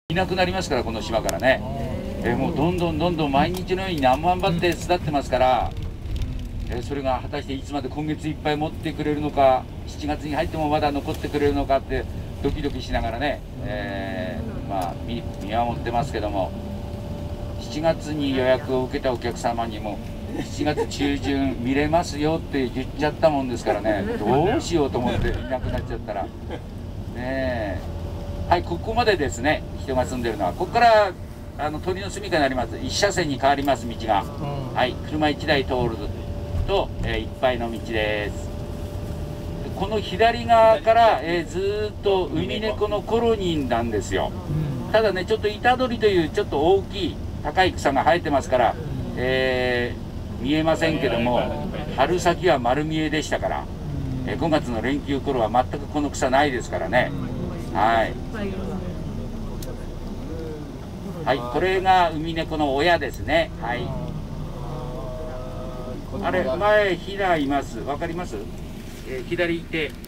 いなくなりますから、この島からね。もうどんどん毎日のように何万羽って巣立ってますから、それが果たしていつまで今月いっぱい持ってくれるのか、7月に入ってもまだ残ってくれるのかってドキドキしながらね、まあ見守ってますけども、7月に予約を受けたお客様にも7月中旬見れますよって言っちゃったもんですからね、どうしようと思っていなくなっちゃったらねえ。はい、ここまでですね、人が住んでるのは。ここから鳥の住みかになります。1車線に変わります、道が。はい、車1台通ると、いっぱいの道です。この左側から、ずっとウミネコのコロニーなんですよ。ただね、ちょっと板取りというちょっと大きい高い草が生えてますから、見えませんけども、春先は丸見えでしたから、5月の連休頃は全くこの草ないですからね。はい、はい、これがウミネコの親ですね。はい、あれ前ヒナいます。わかります？左手